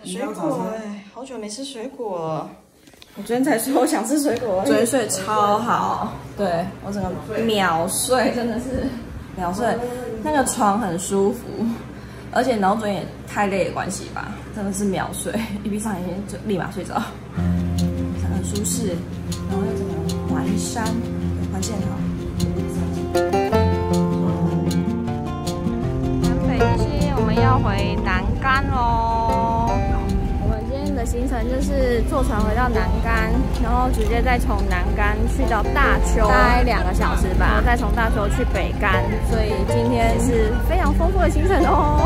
水果哎，好久没吃水果了。我昨天才说我想吃水果，昨天睡超好，对我整个秒睡，真的是秒睡。那个床很舒服，而且然后昨天也太累的关系吧，真的是秒睡，一闭上眼睛就立马睡着，很舒适，然后又整个环山环线好。南北西，我们要回南竿喽。我们今天的行程就是坐船回到南竿，然后直接再从南竿去到大邱，大概2个小时吧，然后再从大邱去北竿，所以今天是非常丰富的行程哦。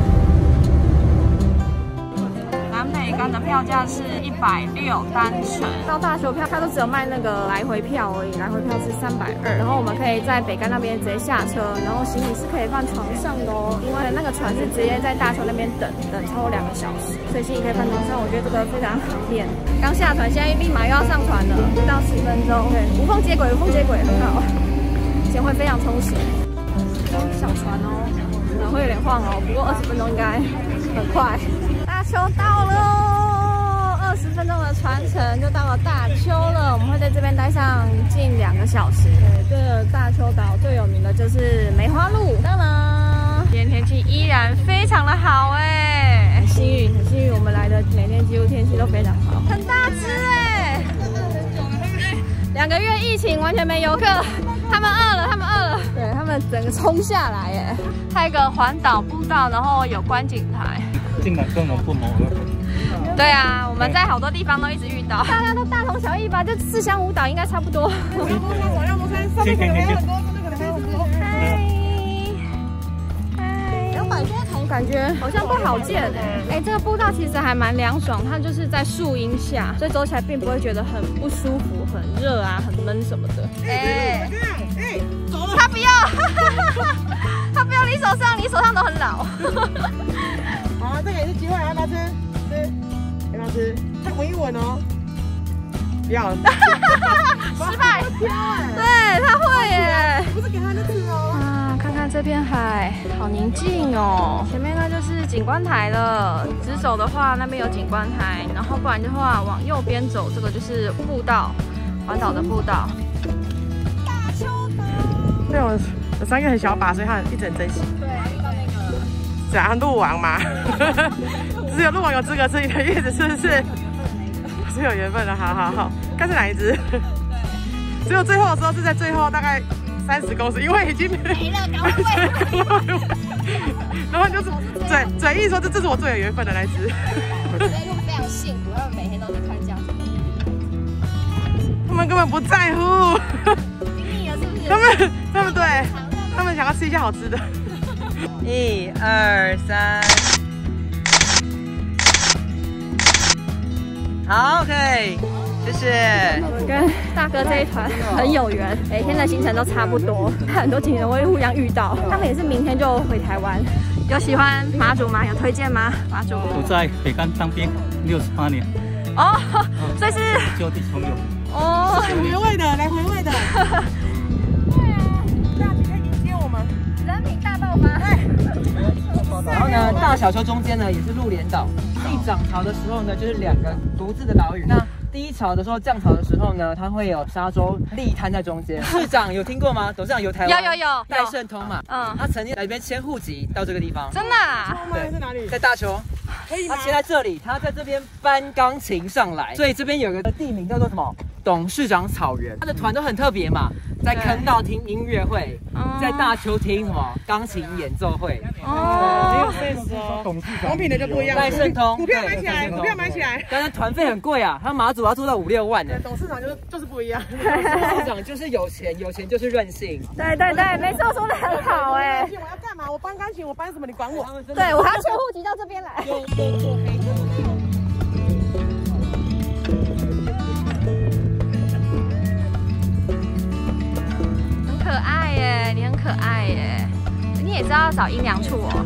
南北竿的票价是160单程，到大邱票它都只有卖那个来回票而已，来回票是320，然后我们可以在北竿那边直接下车，然后行李是可以放床上的哦，因为那个船是直接在大邱那边等超过2个小时，所以行李可以放床上，我觉得这个非常方便。刚下船，现在立马又要上船了，不到10分钟，对，无缝接轨，无缝接轨很好，钱会非常充实。小船哦，可能会有点晃哦，不过20分钟应该很快。大邱到了，20分钟的船程就到了大邱了。我们会在这边待上近2个小时。对，这个大邱岛最有名的就是梅花鹿。当然，今天天气依然非常的好哎，很幸运，很幸运，我们来的每天几乎天气都非常好。很大只哎，2个月疫情完全没游客，他们饿了，他们饿了。对，他们整个冲下来哎，还有一个环岛步道，然后有观景台。 竟然跟我们不谋而合。 对啊，我们在好多地方都一直遇到，大家都大同小异吧，就4乡5岛应该差不多。 我要摩山，上面可能还有很多，这边可能还有很多。 嗨，200多头，感觉好像不好见哎。这个步道其实还蛮凉爽，它就是在树荫下，所以走起来并不会觉得很不舒服、很热啊、很闷什么的。哎，走了，他不要，他不要你手上，你手上都很老。 好，这个也是机会，要不要吃？吃，要不要吃？他闻一闻哦。不要。 失败。对，他会耶。 不是给他那个哦。 啊，看看这片海，好宁静哦。前面那就是景观台了，直走的话那边有景观台，然后不然的话往右边走，这个就是步道，环岛的步道。大邱岛。 对，我3个很小把，所以他一直很珍惜。 对，遇到那个。 怎样鹿王吗？只有鹿王有资格吃你的叶子，是不是？是有缘分的，好，看是哪一只？只有最后的时候是在最后大概30公尺，因为已经没了，赶快喂。然后就是嘴硬说这是我最有缘分的那一只。 我觉得他们非常幸福，他们每天都在看这样子。 他们根本不在乎。 腻了是不是？ 他们对，他们想要吃一些好吃的。1、2、3，好 ，OK， 谢谢。我跟大哥这一团很有缘，每天的行程都差不多，很多景点会互相遇到。他们也是明天就回台湾。有喜欢马祖吗？有推荐吗？马祖？ 我在北竿当兵68年。 哦，所以是就地重游。 哦， 来回味的，来回味的。对啊，大姐可以迎接我们。 人品大爆发。 然后呢，大小邱中间呢也是鹿连岛。一涨潮的时候呢，就是2个独自的岛屿。那低潮的时候、降潮的时候呢，它会有沙洲立滩在中间。市长有听过吗？董事长游台湾有戴胜通嘛， 嗯， 他曾经来这边迁户籍到这个地方。 真的啊？ 对， 在哪里？ 在大邱。他迁在这里，他在这边搬钢琴上来，所以这边有个地名叫做什么？董事长草原。他的团都很特别嘛，在坑道听音乐会，在大邱听什么钢琴演奏会。 哦，没有意思哦。王品的就不一样。 戴胜通， 股票买起来，股票买起来。 但是团费很贵啊，他马祖要做到5、6万呢。 董事长就是不一样。 董事长就是有钱，有钱就是任性。 对，没错，说的很好哎。 我要干嘛？我搬钢琴，我搬什么？你管我？ 对，我还要迁户籍到这边来。很可爱耶，你很可爱耶，你也知道要找阴凉处哦。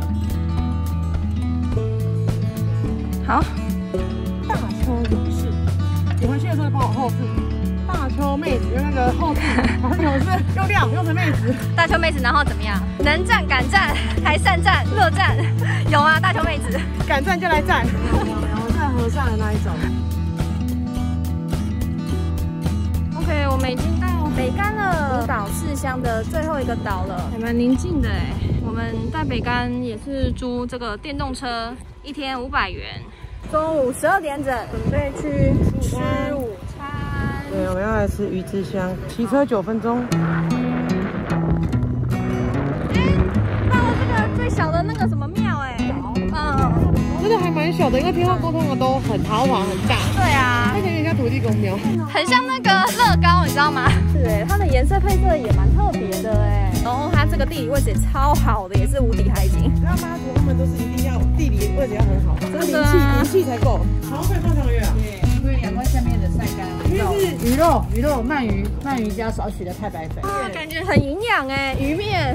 好，大邱旅市。 的时候帮我后置。大邱妹子用那个后置，好像是用亮用成妹子。 大邱妹子，然后怎么样？能战敢战，还善战、乐战，有吗？大邱妹子， 敢战就来战。我在河上的那一种。 OK， 我们已经到北竿了，岛4乡的最后一个岛了，还蛮宁静的哎。我们在北竿也是租这个电动车，1天500元。中午12点整，准备去吃午餐。 对，我们要来吃鱼之乡，骑车9分钟。 到了这个最小的那个什么庙哎， 真的还蛮小的，因为平常沟通的都很豪华很大。 对啊， 看起来有点像土地公庙， 很像那个乐高，你知道吗？是哎，它的颜色配色也蛮特别的哎。然后它这个地理位置也超好的，也是无敌海景。 那妈祖他们都是一定要地理位置要很好，真的灵气才够。好快放上个月啊！ 对，因为阳光下面的晒干，因为是鱼肉鳗鱼加少许的太白粉， 感觉很营养哎，鱼面。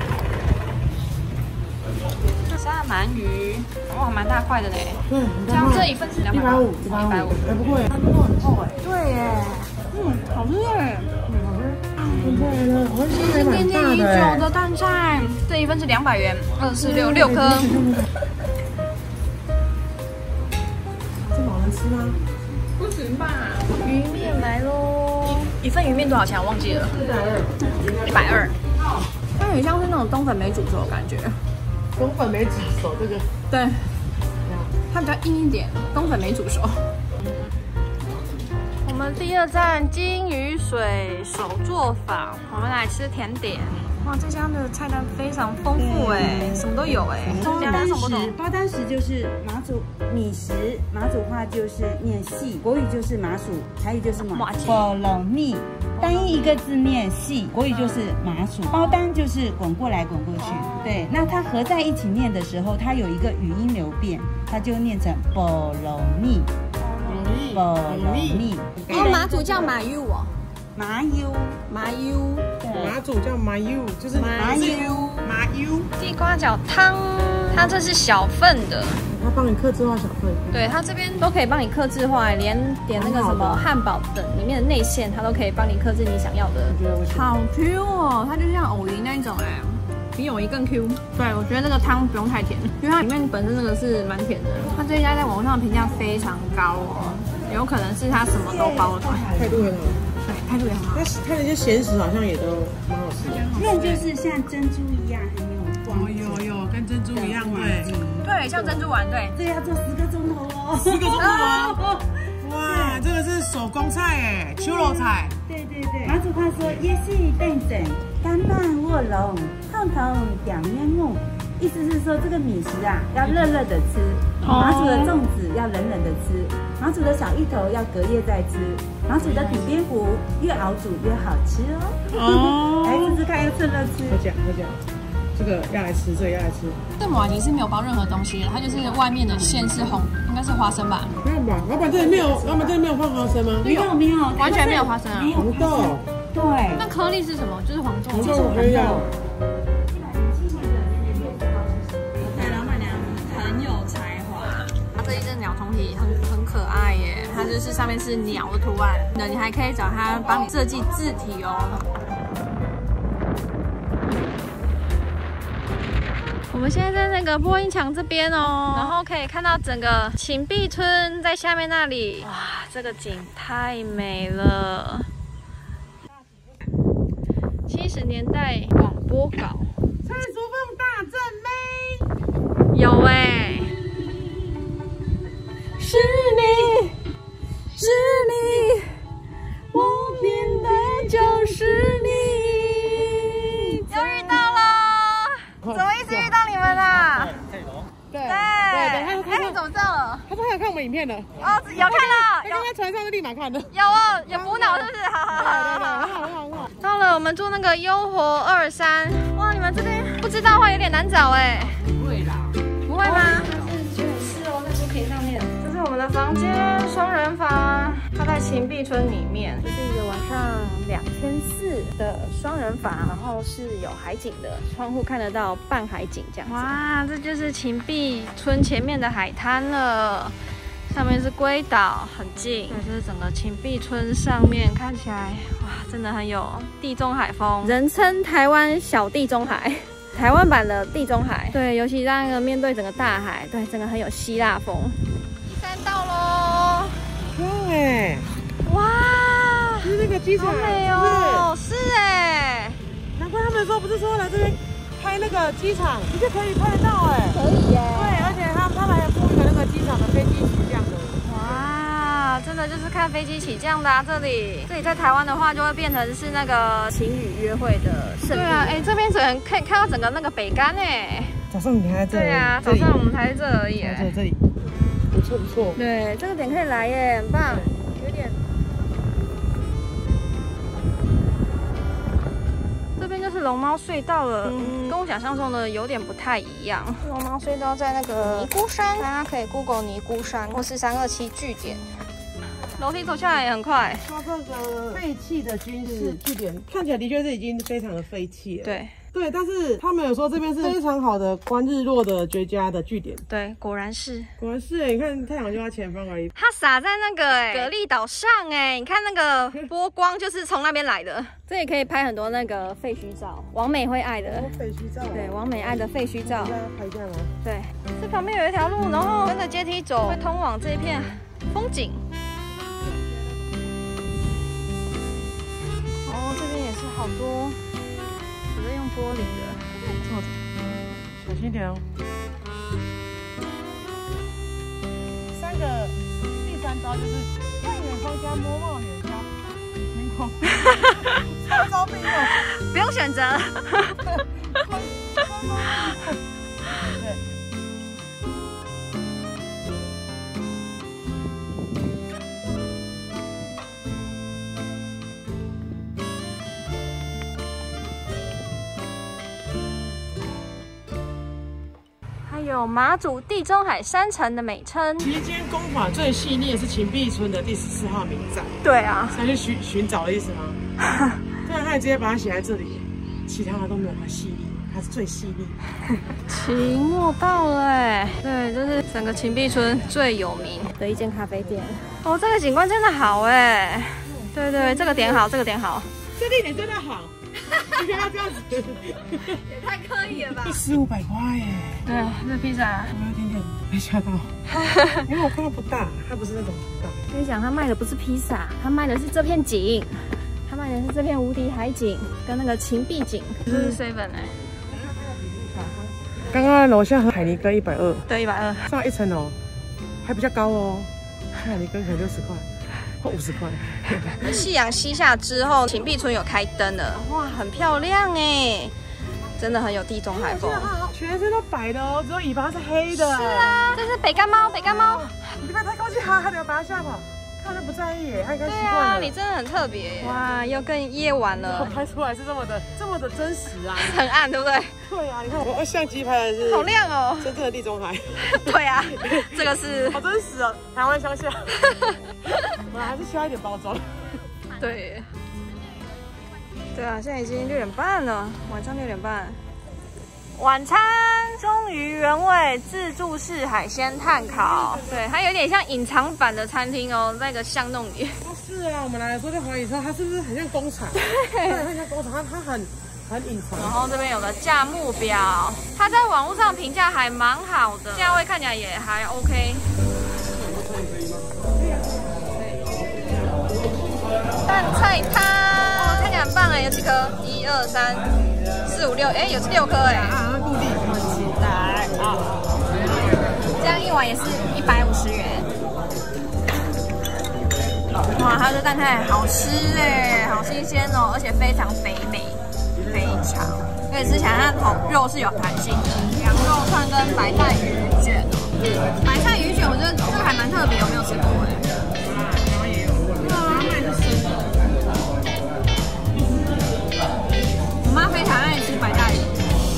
沙鳗鱼，哇，蛮大块的嘞。 对， 这样这一份是250，150， 哎不贵， 它都很厚哎。 对耶，好吃耶。 现在呢，我是念念已久的蛋菜，这一份是200元，246颗。 这么能吃吗？ 不行吧？鱼面来喽！一份鱼面多少钱？我忘记了。120。它很像是那种冬粉没煮熟的感觉。 冬粉没煮熟，这个对，它比较硬一点，冬粉没煮熟。我们第2站金鱼水手作坊，我们来吃甜点。哇，这家的菜单非常丰富哎，什么都有哎。 包单食就是马祖米食，马祖话就是念细，国语就是麻薯，台语就是马波龙蜜。单一一个字念细，国语就是麻薯，包单就是滚过来滚过去。对，那它合在一起念的时候，它有一个语音流变，它就念成波龙蜜，波龙蜜。 哦，马祖叫马 U 哦， 麻油， 马 U， 马祖叫麻油，就是麻油。 地瓜饺汤，它这是小份的。 他帮你客制化小份， 对，它这边都可以帮你客制化，连点那个什么汉堡的里面的内馅，它都可以帮你客制你想要的。好 Q 哦，它就像藕泥那一种哎，比藕泥更 Q。对，我觉得这个汤不用太甜，因为它里面本身这个是蛮甜的。它这一家在网上的评价非常高哦，有可能是它什么都包了。 态度很好， 对，态度也很好。 它的一些咸食好像也都蛮好吃的， 那就是像珍珠一样很有光泽。 有，跟珍珠一样对。 对，像珍珠丸，对， 这要做10个钟头哦。 10个钟头哦！哇，这个是手工菜哎，秋肉菜。 对，马祖话说夜戏蛋整，干拌卧龙，烫头点面目，意思是说这个米食啊要热热的吃，马祖的粽子要冷冷的吃，马祖的小芋头要隔夜再吃，马祖的底边糊越熬煮越好吃哦。来试试看，要趁热吃。 我讲。这个要来吃，这个要来吃。 这麻吉是没有包任何东西的，它就是外面的馅是红，应该是花生吧？ 没有吧？老板这里没有放花生吗？ 没有， 完全没有花生啊。 红豆。 对。 那颗粒是什么？就是黄豆。 黄豆我可以要。 对，老板娘很有才华。它这一只鸟虫体很可爱耶，它就是上面是鸟的图案，那你还可以找它帮你设计字体哦。我们现在在那个播音墙这边哦，然后可以看到整个芹壁村在下面那里，哇，这个景太美了。70年代广播稿， 蔡淑凤大正妹， 有哎，是你，我变的就是你，又遇到了。怎么一直遇到你们啦？对，哎，你怎么知道了？ 他说他有看我们影片的。 哦，有看到， 刚刚在船上就立马看的。 有哦，有补脑是不是？好。到了，我们住那个悠活23，哇，你们这边不知道的话有点难找哎。 不会啦， 不会吗？ 是哦，在视频上面。 这是我们的房间，双人房，它在芹壁村里面，这是一个晚上2400的双人房，然后是有海景的，窗户看得到半海景这样子。哇，这就是芹壁村前面的海滩了。 上面是龟岛，很近。对，这是整个芹壁村上面看起来，哇，真的很有地中海风，人称台湾小地中海。台湾版的地中海，对，尤其那个面对整个大海，对，整个很有希腊风。第3道喽， 哇哎， 哇， 就是那个机场， 好美哦，是哎， 难怪他们说不是说来这边拍那个机场，你就可以拍得到哎， 可以耶， 对，而且他们还有附一个那个机场的飞机起降的， 哇，真的就是看飞机起降的啊，这里在台湾的话就会变成是那个情侣约会的圣地。对啊，哎，这边可以看到整个那个北竿哎。 早上你还在这？ 对啊，早上我们才在这而已。 这里，不错不错。对， 这个点可以来耶，很棒。有点。这边就是龙猫隧道了，跟我想象中的有点不太一样。龙猫隧道在那个尼姑山，大家可以 Google 尼姑山或是327据点。楼梯走下来也很快。 说这个废弃的军事据点，看起来的确是已经非常的废弃了。对。对，但是他们有说这边是非常好的观日落的绝佳的据点。对，果然是哎，你看太阳就在前方而已。它洒在那个蛤蜊岛上哎，你看那个波光就是从那边来的。这也可以拍很多那个废墟照，王美会爱的。废墟照。对，王美爱的废墟照。拍一下吗？对，这旁边有一条路，然后跟着阶梯走，会通往这一片风景。哦，这边也是好多。用玻璃的，坐着，小心点哦。第3招就是看远方加摸望远加天空，超招并用，不用选择。对。有马祖地中海山城的美称。期间工法最细腻的是芹壁村的第14号民宅。对啊，是去寻找的意思吗？对啊，他也直接把它写在这里，其他的都没有它细腻，它是最细腻。期末到了哎，对，这是整个芹壁村最有名的一间咖啡店。哦，这个景观真的好哎。对对，这个点好，这个点好，这地点真的好。你看他这样子，也太刻意了吧！1500块耶！对，这披萨我有点被吓到，因为我看到不大，它不是那种大。跟你讲，他卖的不是披萨，他卖的是这片景，他卖的是这片无敌海景跟那个芹壁景。这是 7哎。刚刚楼下和海尼根120，对，120，上1层楼，还比较高哦。海尼根才60块。50块。夕阳西下之后，芹壁村有开灯了，哇，很漂亮哎，真的很有地中海风。全身都白的哦，只有尾巴是黑的。是啊，这是北竿猫，北竿猫。你不要太高兴，它得把它吓跑。看它不在意耶，它应该习惯了。对啊，你真的很特别。哇，又更夜晚了。拍出来是这么的真实啊，很暗，对不对？对啊，你看我相机拍的是好亮哦，真正的地中海。对啊，这个是好真实哦，台湾乡下。我还是需要一点包装。对。对啊，现在已经6点半了，晚上6点半。晚餐忠于原味自助式海鲜炭烤，对，它有点像隐藏版的餐厅哦，那个巷弄里。哦，是啊，我们来的时候就怀疑说它是不是很像工厂？对，很像工厂，它很隐藏。然后这边有个价目表，它在网络上评价还蛮好的，价位看起来也还 OK。蛋菜汤，哦，看起来很棒哎，有几颗？1、2、3、4、5、6，哎，有6颗哎。固定很期待啊！这样一碗也是150元。哇，它的蛋菜好吃哎，好新鲜哦，而且非常肥美，非常。而且吃起来它的肉是有弹性的，羊肉串跟白菜鱼卷哦。白菜鱼卷我觉得这个还蛮特别，我没有吃过哎。然后也有，它卖的是生的。我妈非常爱吃白带鱼。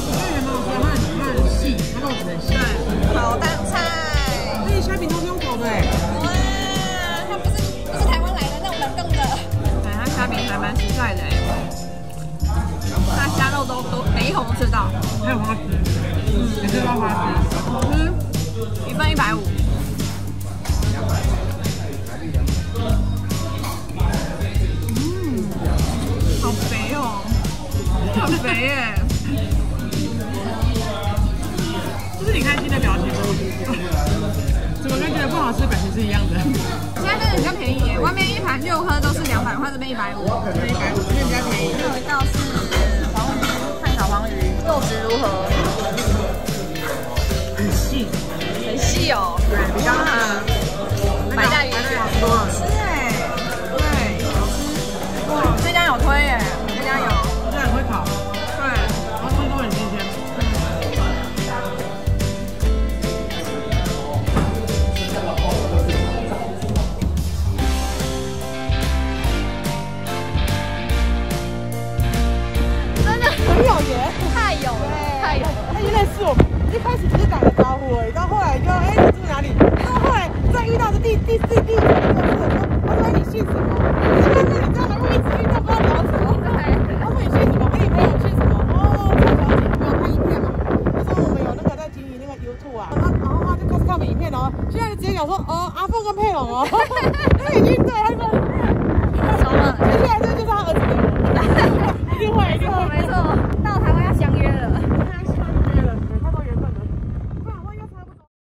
烤蛋菜，那些虾饼都是用烤的哎。哇，它不是台湾来的那种冷冻的。对，它虾饼还蛮实在的哎。它虾肉都每一口都吃到。还有花枝，也是花枝。1份150。 耶！这是你开心的表情吗？怎么跟觉得不好吃的表情是一样的？ 现在这个比较便宜耶，外面一盘6颗都是200块，这边150， 这边150，这边比较便宜。 还有一道是黄鱼，炭烤黄鱼，肉质如何？ 很细， 很细哦。 对，比较白带鱼好吃哎，对，好吃。哇， 这家有推耶，这家有， 这很会烤，对，然后东西都很新鲜。 真的很有缘， 太有了，太有了。 他已经认识我们，一开始只是打个招呼而已，到后来就你住哪里？然后后来再遇到的第4、5次的时候，他说你姓什么？你知道吗？我一直遇到不知道聊什么。他说你姓什么？你朋友姓什么？哦，蔡小姐，我有看影片嘛？他说我们有那个在经营那个 YouTube 啊，然后他就开始看我们影片哦，现在就直接讲说阿凤跟佩蓉哦，他已经对他说熟了，接下来这就是他儿子的。